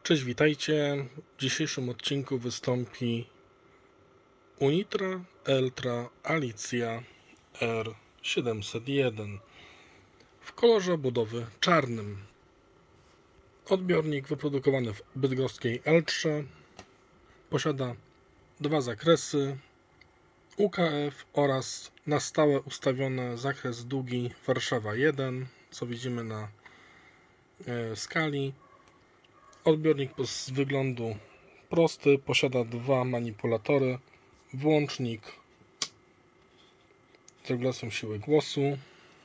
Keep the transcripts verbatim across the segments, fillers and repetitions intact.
Cześć, witajcie. W dzisiejszym odcinku wystąpi Unitra Eltra Alicja R siedemset jeden w kolorze obudowy czarnym. Odbiornik wyprodukowany w bydgoskiej Eltrze posiada dwa zakresy U K F oraz na stałe ustawiony zakres długi Warszawa jeden, co widzimy na e, skali. Odbiornik z wyglądu prosty, posiada dwa manipulatory, włącznik z regulacją siły głosu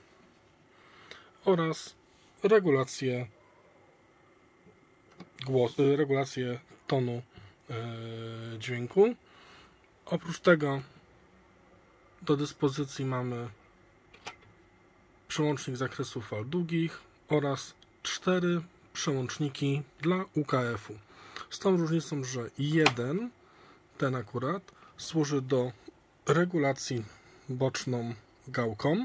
oraz regulację, głos, regulację tonu e, dźwięku. Oprócz tego do dyspozycji mamy przełącznik zakresu fal długich oraz cztery przełączniki dla U K F-u. Z tą różnicą, że jeden, ten akurat, służy do regulacji boczną gałką,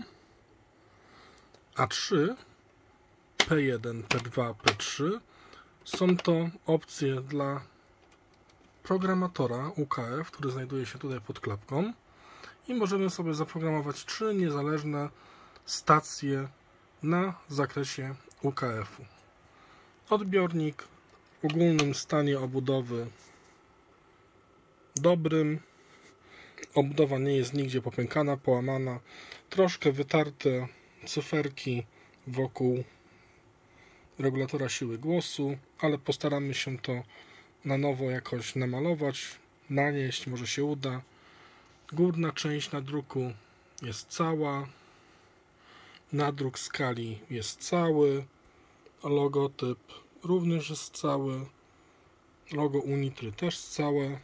a trzy, P jeden, P dwa, P trzy, są to opcje dla programatora U K F, który znajduje się tutaj pod klapką, i możemy sobie zaprogramować trzy niezależne stacje na zakresie U K F-u. Odbiornik w ogólnym stanie obudowy dobrym. Obudowa nie jest nigdzie popękana, połamana. Troszkę wytarte cyferki wokół regulatora siły głosu, ale postaramy się to na nowo jakoś namalować, nanieść, może się uda. Górna część nadruku jest cała. Nadruk skali jest cały. Logotyp również jest cały. Logo Unitry też całe.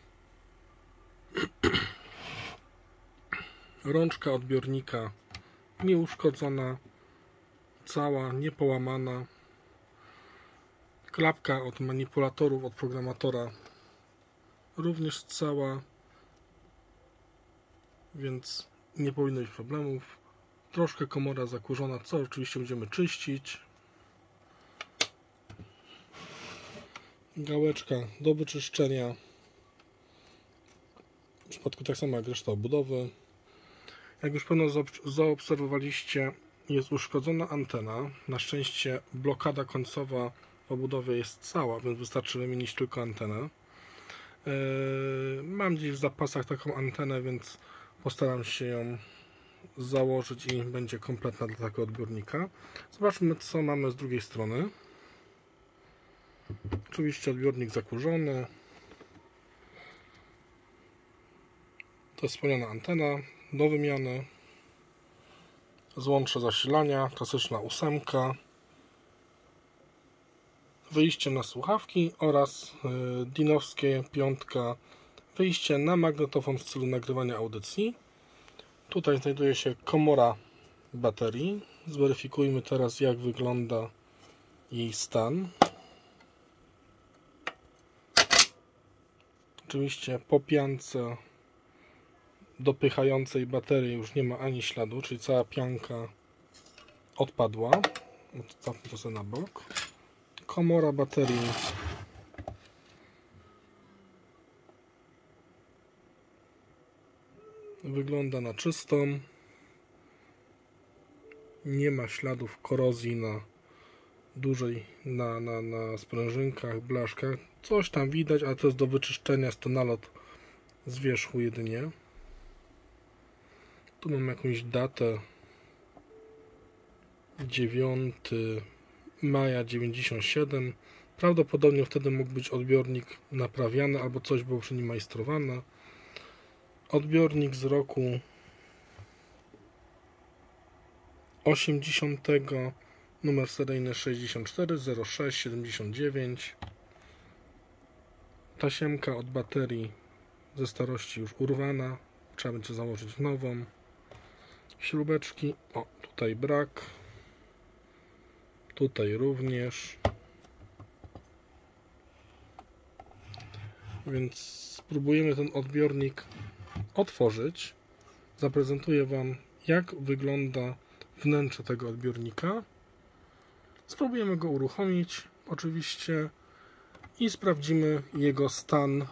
Rączka odbiornika nieuszkodzona, cała, niepołamana. Klapka od manipulatorów, od programatora również cała, więc nie powinno być problemów. Troszkę komora zakurzona, co oczywiście będziemy czyścić. Gałeczka do wyczyszczenia, w przypadku tak samo jak reszta obudowy. Jak już pewno zaobserwowaliście, jest uszkodzona antena. Na szczęście blokada końcowa w obudowie jest cała, więc wystarczy wymienić tylko antenę. Mam gdzieś w zapasach taką antenę, więc postaram się ją założyć i będzie kompletna dla takiego odbiornika. Zobaczmy, co mamy z drugiej strony. Oczywiście odbiornik zakurzony. To jest wspomniana antena do wymiany. Złącze zasilania, klasyczna ósemka. Wyjście na słuchawki oraz yy, dinowskie piątka. Wyjście na magnetofon w celu nagrywania audycji. Tutaj znajduje się komora baterii. Zweryfikujmy teraz, jak wygląda jej stan. Oczywiście po piance dopychającej baterię już nie ma ani śladu, czyli cała pianka odpadła. Odstawmy to sobie na bok. Komora baterii wygląda na czystą. Nie ma śladów korozji na dłużej na, na, na sprężynkach, blaszkach. Coś tam widać, ale to jest do wyczyszczenia, jest to nalot z wierzchu jedynie. Tu mam jakąś datę dziewiątego maja dziewięćdziesiąt siedem. Prawdopodobnie wtedy mógł być odbiornik naprawiany albo coś było przy nim majstrowane. Odbiornik z roku osiemdziesiątego, numer seryjny sześćdziesiąt cztery zero sześć siedemdziesiąt dziewięć. Tasiemka od baterii ze starości już urwana, trzeba będzie założyć nową. Śrubeczki, o, tutaj brak, tutaj również, więc spróbujemy ten odbiornik otworzyć. Zaprezentuję Wam, jak wygląda wnętrze tego odbiornika. Spróbujemy go uruchomić. Oczywiście i sprawdzimy jego stan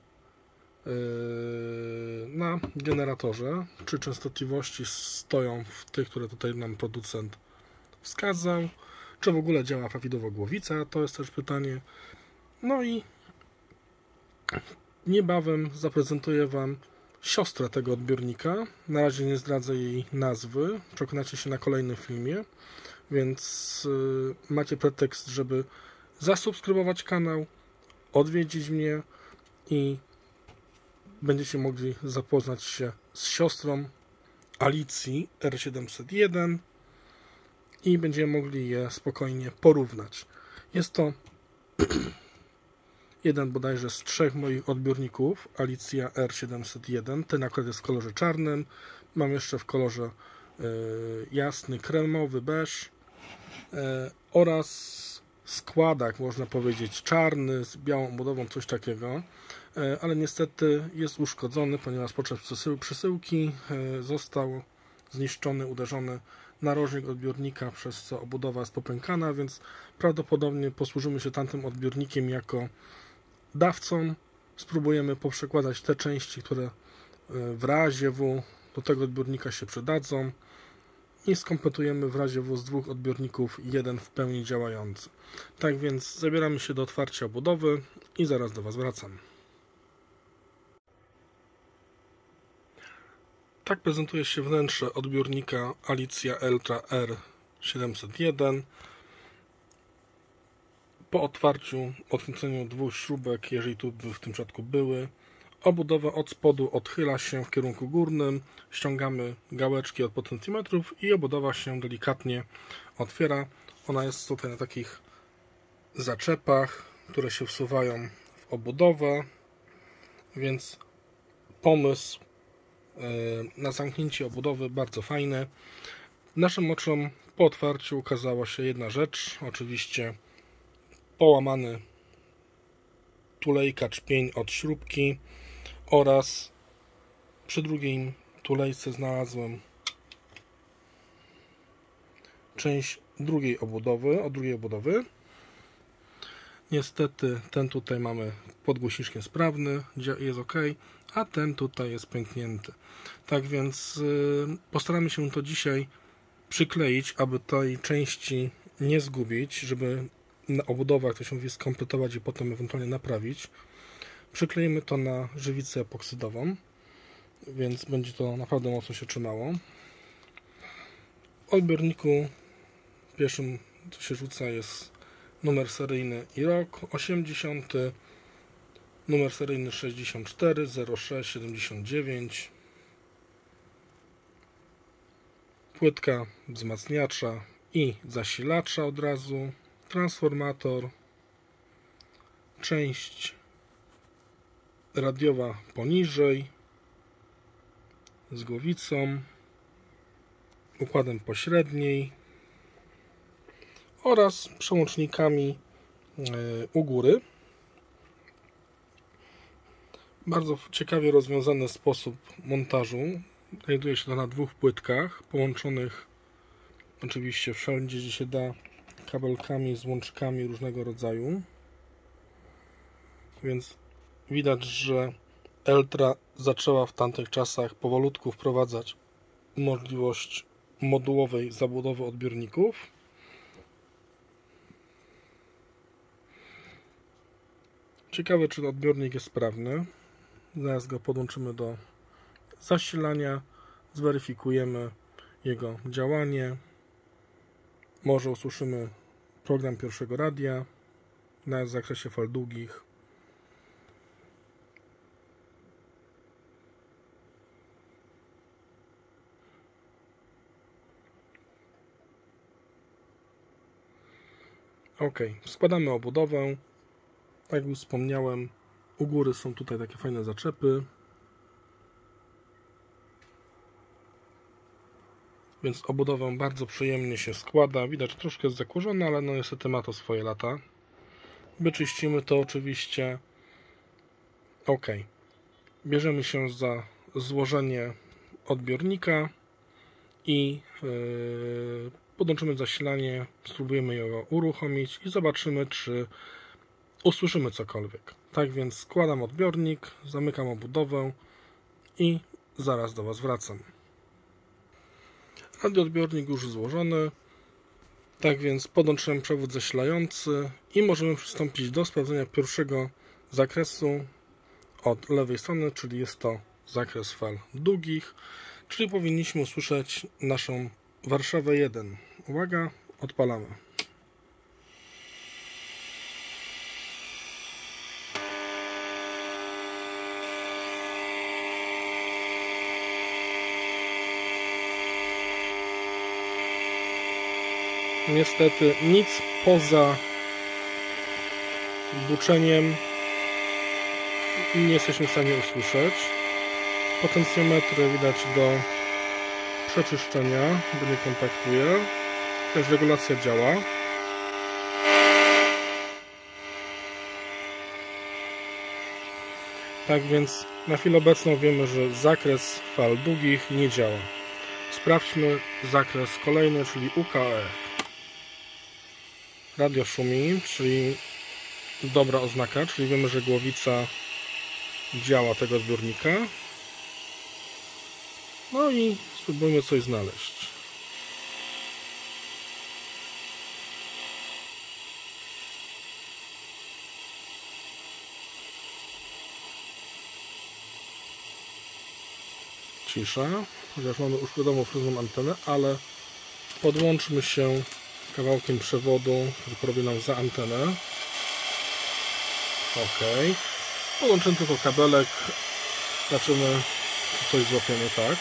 na generatorze, czy częstotliwości stoją w tych, które tutaj nam producent wskazał, czy w ogóle działa prawidłowo głowica, to jest też pytanie. No i niebawem zaprezentuję Wam siostrę tego odbiornika. Na razie nie zdradzę jej nazwy, przekonacie się na kolejnym filmie, więc macie pretekst, żeby zasubskrybować kanał, odwiedzić mnie i będziecie mogli zapoznać się z siostrą Alicji R siedemset jeden i będziemy mogli je spokojnie porównać. Jest to jeden bodajże z trzech moich odbiorników, Alicja R siedemset jeden. Ten akurat jest w kolorze czarnym. Mam jeszcze w kolorze y, jasny, kremowy, beż y, oraz składak, można powiedzieć, czarny z białą obudową, coś takiego, ale niestety jest uszkodzony, ponieważ podczas przesyłki został zniszczony, uderzony narożnik odbiornika, przez co obudowa jest popękana, więc prawdopodobnie posłużymy się tamtym odbiornikiem jako dawcą. Spróbujemy poprzekładać te części, które w razie W do tego odbiornika się przydadzą i skompletujemy w razie W z dwóch odbiorników jeden w pełni działający. Tak więc zabieramy się do otwarcia obudowy i zaraz do Was wracam. Tak prezentuje się wnętrze odbiornika Alicja Ultra R siedemset jeden. Po otwarciu, odkręceniu dwóch śrubek, jeżeli tu w tym przypadku były, obudowa od spodu odchyla się w kierunku górnym, ściągamy gałeczki od potencjometrów i obudowa się delikatnie otwiera. Ona jest tutaj na takich zaczepach, które się wsuwają w obudowę, więc pomysł na zamknięcie obudowy bardzo fajny. Naszym oczom po otwarciu ukazała się jedna rzecz, oczywiście połamany tulejka czpień od śrubki oraz przy drugiej tulejce znalazłem część drugiej obudowy, od drugiej obudowy. Niestety ten tutaj mamy pod głośniczkiem sprawny, jest ok, a ten tutaj jest pęknięty. Tak więc yy, postaramy się to dzisiaj przykleić, aby tej części nie zgubić, żeby na obudowach, to się mówi, skompletować i potem ewentualnie naprawić. Przykleimy to na żywicę epoksydową, więc będzie to naprawdę mocno się trzymało. W odbiorniku pierwszym, co się rzuca, jest numer seryjny i rok osiemdziesiąty, numer seryjny sześćdziesiąt cztery zero sześć siedemdziesiąt dziewięć, płytka wzmacniacza i zasilacza od razu, transformator, część radiowa poniżej z głowicą, układem pośredniej oraz przełącznikami u góry. Bardzo ciekawie rozwiązany sposób montażu. Znajduje się to na dwóch płytkach połączonych oczywiście wszędzie, gdzie się da, kabelkami, złączkami różnego rodzaju. Więc widać, że Ultra zaczęła w tamtych czasach powolutku wprowadzać możliwość modułowej zabudowy odbiorników. Ciekawe, czy odbiornik jest sprawny. Zaraz go podłączymy do zasilania, zweryfikujemy jego działanie. Może usłyszymy program pierwszego radia na zakresie fal długich. Ok, składamy obudowę. Tak jak już wspomniałem, u góry są tutaj takie fajne zaczepy. Więc obudowę bardzo przyjemnie się składa. Widać, troszkę jest zakurzona, ale no niestety ma to swoje lata. Wyczyścimy to oczywiście. Ok. Bierzemy się za złożenie odbiornika i yy, podłączymy zasilanie, spróbujemy go uruchomić i zobaczymy, czy usłyszymy cokolwiek. Tak więc składam odbiornik, zamykam obudowę i zaraz do Was wracam. Radioodbiornik już złożony. Tak więc podłączyłem przewód zasilający i możemy przystąpić do sprawdzenia pierwszego zakresu od lewej strony, czyli jest to zakres fal długich, czyli powinniśmy usłyszeć naszą Warszawę jeden. Uwaga, odpalamy. Niestety nic poza buczeniem nie jesteśmy w stanie usłyszeć. Potencjometry widać do przeczyszczenia, bo nie kontaktuje. Też regulacja działa. Tak więc na chwilę obecną wiemy, że zakres fal długich nie działa. Sprawdźmy zakres kolejny, czyli U K F. Radio szumi, czyli dobra oznaka, czyli wiemy, że głowica działa tego odbiornika. No i spróbujmy coś znaleźć. Cisza, chociaż mamy uszkodzoną fryzną antenę, ale podłączmy się kawałkiem przewodu, który porobi nam za antenę. Ok. Podłączymy tylko kabelek. Zobaczymy, czy coś złapiemy tak.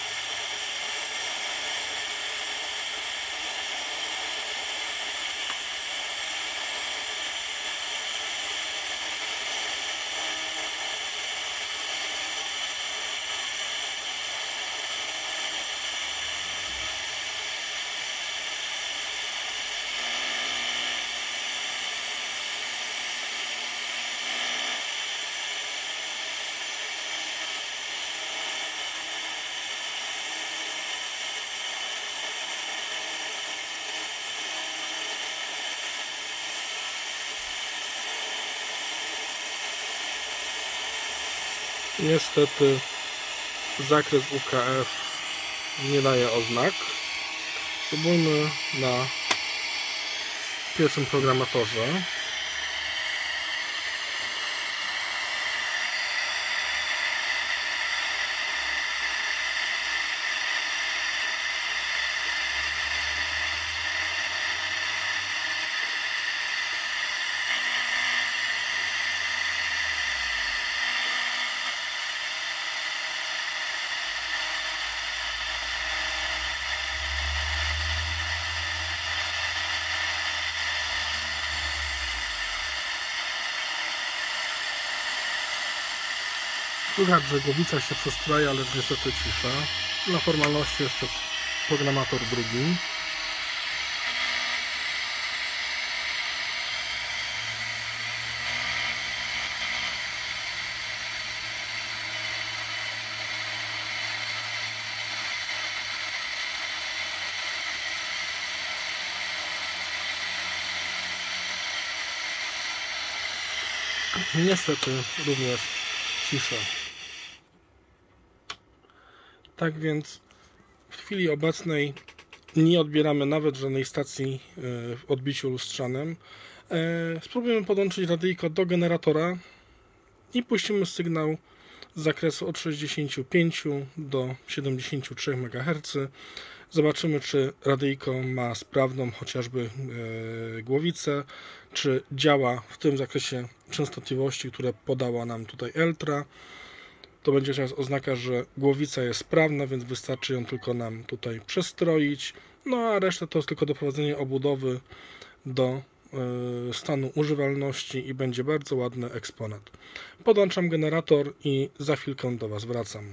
Niestety zakres U K F nie daje oznak. Spróbujmy na pierwszym programatorze. Słychać, że głowica się przestraja, ale niestety cisza. Dla formalności jeszcze programator drugi. Niestety również cisza. Tak więc w chwili obecnej nie odbieramy nawet żadnej stacji w odbiciu lustrzanym. Spróbujemy podłączyć radyjko do generatora i puścimy sygnał z zakresu od sześćdziesięciu pięciu do siedemdziesięciu trzech megaherców. Zobaczymy, czy radyjko ma sprawną chociażby głowicę, czy działa w tym zakresie częstotliwości, które podała nam tutaj Eltra. To będzie teraz oznaka, że głowica jest sprawna, więc wystarczy ją tylko nam tutaj przestroić. No a reszta to jest tylko doprowadzenie obudowy do y, stanu używalności i będzie bardzo ładny eksponat. Podłączam generator i za chwilkę do Was wracam.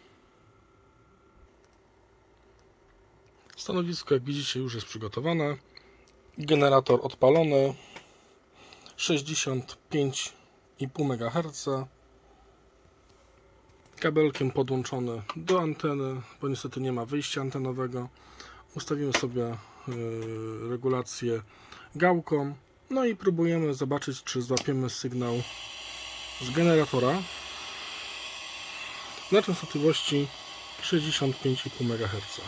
Stanowisko, jak widzicie, już jest przygotowane. Generator odpalony. sześćdziesiąt pięć i pół megaherca. Kabelkiem podłączony do anteny, bo niestety nie ma wyjścia antenowego. Ustawimy sobie yy, regulację gałką No i próbujemy zobaczyć, czy złapiemy sygnał z generatora na częstotliwości sześćdziesiąt pięć i pół megaherca.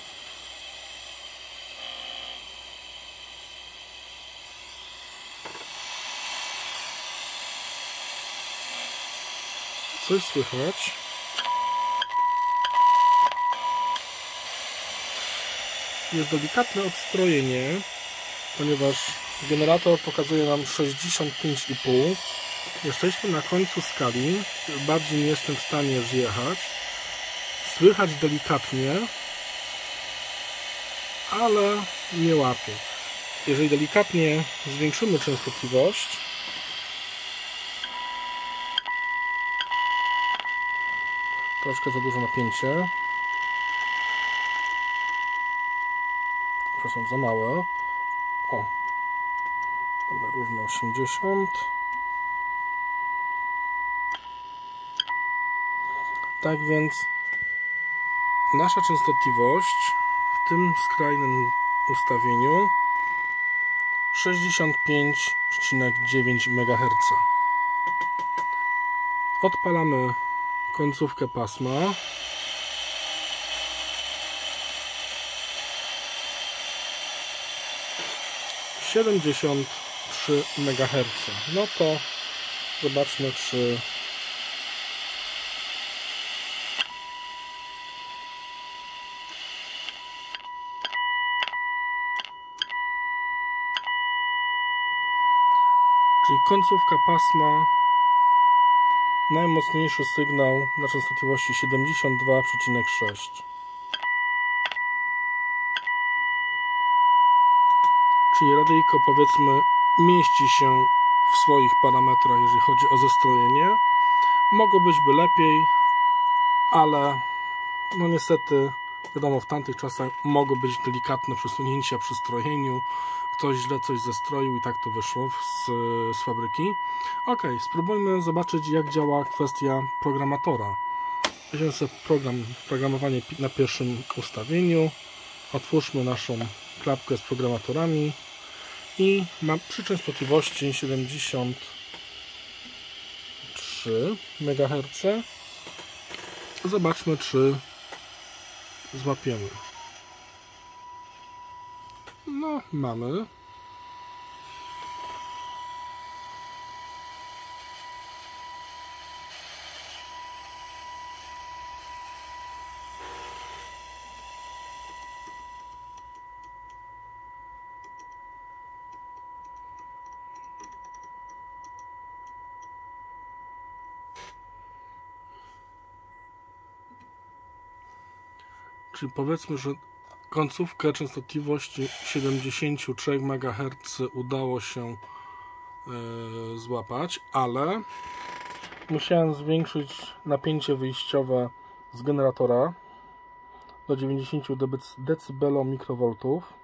Coś słychać. Jest delikatne odstrojenie, ponieważ generator pokazuje nam sześćdziesiąt pięć i pół. Jesteśmy na końcu skali, bardziej nie jestem w stanie zjechać. Słychać delikatnie, ale nie łapie. Jeżeli delikatnie zwiększymy częstotliwość, troszkę za duże napięcie, przepraszam, za małe. O, mamy równo osiemdziesiąt. Tak więc nasza częstotliwość w tym skrajnym ustawieniu sześćdziesiąt pięć przecinek dziewięć megaherca. Odpalamy końcówkę pasma. siedemdziesiąt trzy megaherca. No to zobaczmy, czy czyli końcówka pasma, najmocniejszy sygnał na częstotliwości siedemdziesiąt dwa przecinek sześć. Czyli radyjko, powiedzmy, mieści się w swoich parametrach, jeżeli chodzi o zestrojenie. Mogło być by lepiej, ale no niestety, wiadomo, w tamtych czasach mogło być delikatne przesunięcia przy strojeniu. Ktoś źle coś zestroił i tak to wyszło z, z fabryki. Ok, spróbujmy zobaczyć, jak działa kwestia programatora. Weźmiemy sobie program, programowanie na pierwszym ustawieniu. Otwórzmy naszą klapkę z programatorami i mam przy częstotliwości siedemdziesiąt trzy megaherca. Zobaczmy, czy złapiemy. No, mamy. Czyli powiedzmy, że końcówkę częstotliwości siedemdziesiąt trzy megaherca udało się yy, złapać, ale musiałem zwiększyć napięcie wyjściowe z generatora do dziewięćdziesiąt decybelomikrovoltów.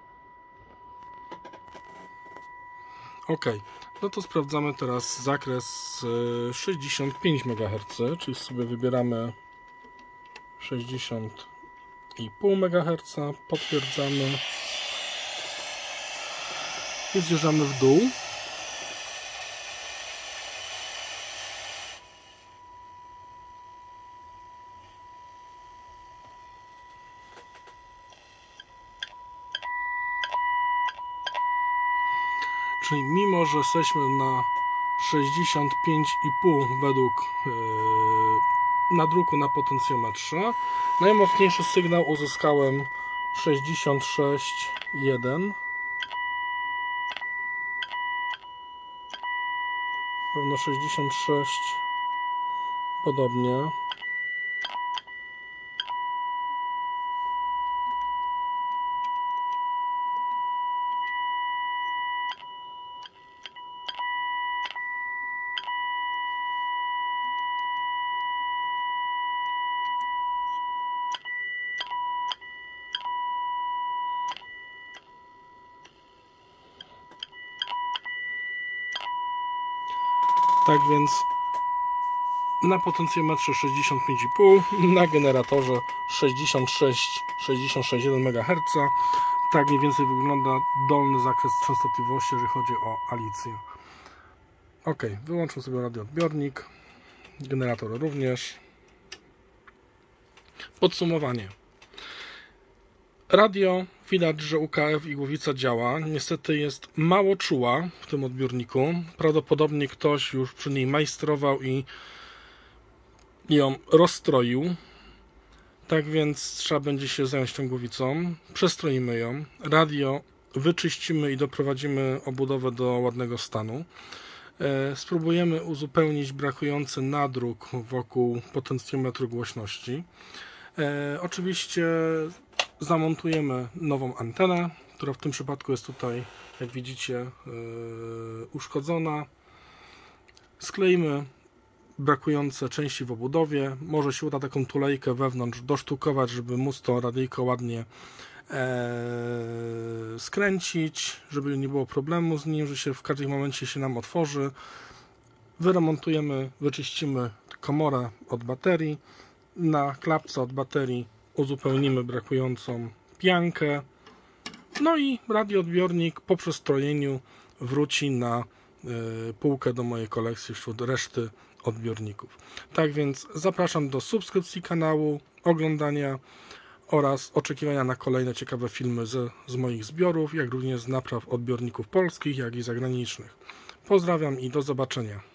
Ok, no to sprawdzamy teraz zakres yy, sześćdziesiąt pięć megaherca, czyli sobie wybieramy sześćdziesiąt i pół megaherca, potwierdzamy i zjeżdżamy w dół. Czyli mimo, że jesteśmy na sześćdziesiąt pięć i pół według yy, nadruku na potencjometrze, najmocniejszy sygnał uzyskałem sześćdziesiąt sześć i jeden. Pewno sześćdziesiąt sześć podobnie. Tak więc na potencjometrze sześćdziesiąt pięć i pół, na generatorze sześćdziesiąt sześć, sześćdziesiąt sześć i jeden megaherca. Tak mniej więcej wygląda dolny zakres częstotliwości, jeżeli chodzi o Alicję. Ok, wyłączę sobie radioodbiornik, generator również. Podsumowanie. Radio, widać, że U K F Igłowica działa. Niestety jest mało czuła w tym odbiorniku. Prawdopodobnie ktoś już przy niej majstrował i ją rozstroił. Tak więc trzeba będzie się zająć tą głowicą. Przestroimy ją. Radio wyczyścimy i doprowadzimy obudowę do ładnego stanu. Spróbujemy uzupełnić brakujący nadruk wokół potencjometru głośności. Oczywiście zamontujemy nową antenę, która w tym przypadku jest tutaj, jak widzicie, uszkodzona. Skleimy brakujące części w obudowie. Może się uda taką tulejkę wewnątrz dosztukować, żeby móc to radyjko ładnie e, skręcić, żeby nie było problemu z nim, że się w każdym momencie się nam otworzy. Wyremontujemy, wyczyścimy komorę od baterii. Na klapce od baterii uzupełnimy brakującą piankę. No i radioodbiornik po przestrojeniu wróci na y, półkę do mojej kolekcji wśród reszty odbiorników. Tak więc zapraszam do subskrypcji kanału, oglądania oraz oczekiwania na kolejne ciekawe filmy z, z moich zbiorów, jak również z napraw odbiorników polskich, jak i zagranicznych. Pozdrawiam i do zobaczenia.